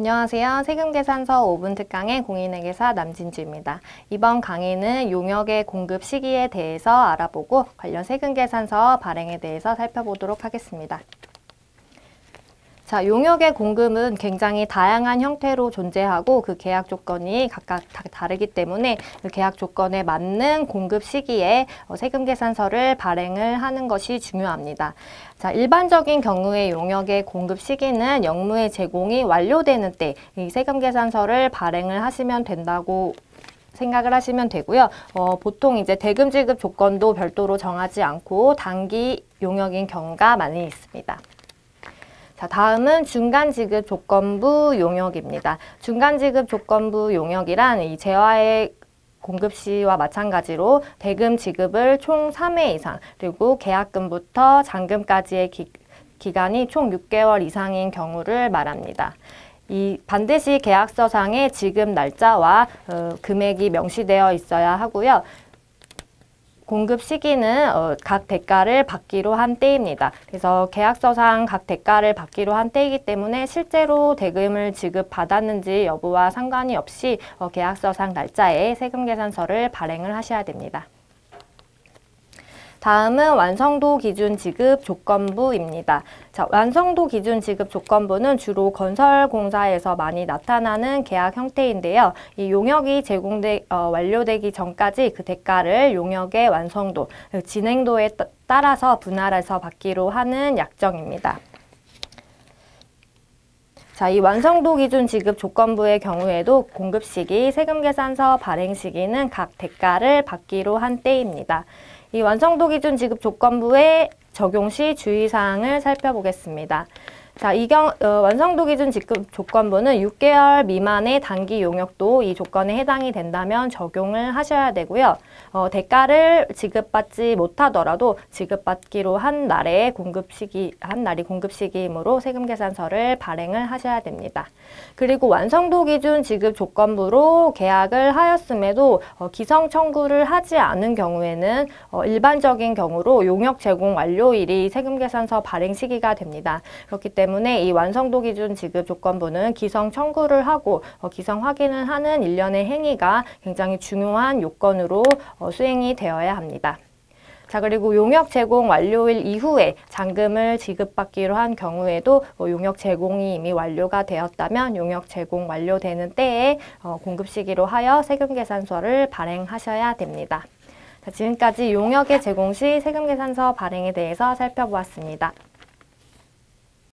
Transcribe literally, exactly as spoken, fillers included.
안녕하세요. 세금계산서 오 분 특강의 공인회계사 남진주입니다. 이번 강의는 용역의 공급 시기에 대해서 알아보고 관련 세금계산서 발행에 대해서 살펴보도록 하겠습니다. 자, 용역의 공급은 굉장히 다양한 형태로 존재하고 그 계약 조건이 각각 다 다르기 때문에 그 계약 조건에 맞는 공급 시기에 세금계산서를 발행을 하는 것이 중요합니다. 자, 일반적인 경우에 용역의 공급 시기는 영무의 제공이 완료되는 때 이 세금계산서를 발행을 하시면 된다고 생각을 하시면 되고요. 어, 보통 이제 대금 지급 조건도 별도로 정하지 않고 단기 용역인 경우가 많이 있습니다. 자, 다음은 중간지급 조건부 용역입니다. 중간지급 조건부 용역이란 이 재화의 공급 시와 마찬가지로 대금 지급을 총 삼 회 이상, 그리고 계약금부터 잔금까지의 기, 기간이 총 육 개월 이상인 경우를 말합니다. 이 반드시 계약서상의 지급 날짜와 어, 금액이 명시되어 있어야 하고요. 공급 시기는 어, 각 대가를 받기로 한 때입니다. 그래서 계약서상 각 대가를 받기로 한 때이기 때문에 실제로 대금을 지급받았는지 여부와 상관이 없이 어, 계약서상 날짜에 세금계산서를 발행을 하셔야 됩니다. 다음은 완성도 기준 지급 조건부입니다. 자, 완성도 기준 지급 조건부는 주로 건설공사에서 많이 나타나는 계약 형태인데요. 이 용역이 제공되, 어, 완료되기 전까지 그 대가를 용역의 완성도, 진행도에 따, 따라서 분할해서 받기로 하는 약정입니다. 자, 이 완성도 기준 지급 조건부의 경우에도 공급 시기, 세금계산서 발행 시기는 각 대가를 받기로 한 때입니다. 이 완성도 기준 지급 조건부의 적용 시 주의사항을 살펴보겠습니다. 자, 이 경, 어, 완성도 기준 지급 조건부는 육 개월 미만의 단기 용역도 이 조건에 해당이 된다면 적용을 하셔야 되고요. 어, 대가를 지급받지 못하더라도 지급받기로 한 날에 공급 시기, 한 날이 공급 시기이므로 세금계산서를 발행을 하셔야 됩니다. 그리고 완성도 기준 지급 조건부로 계약을 하였음에도 어, 기성 청구를 하지 않은 경우에는 어, 일반적인 경우로 용역 제공 완료일이 세금계산서 발행 시기가 됩니다. 그렇기 때문에 때문에 이 완성도 기준 지급 조건부는 기성 청구를 하고 어, 기성 확인을 하는 일련의 행위가 굉장히 중요한 요건으로 어, 수행이 되어야 합니다. 자, 그리고 용역 제공 완료일 이후에 잔금을 지급받기로 한 경우에도 어, 용역 제공이 이미 완료가 되었다면 용역 제공 완료되는 때에 어, 공급 시기로 하여 세금계산서를 발행하셔야 됩니다. 자, 지금까지 용역의 제공 시 세금계산서 발행에 대해서 살펴보았습니다.